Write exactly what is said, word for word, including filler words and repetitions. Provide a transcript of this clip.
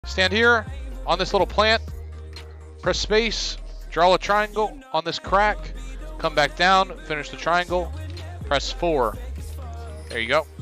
Stand here on this little plant, press space, draw a triangle on this crack, come back down, finish the triangle, press four. There you go.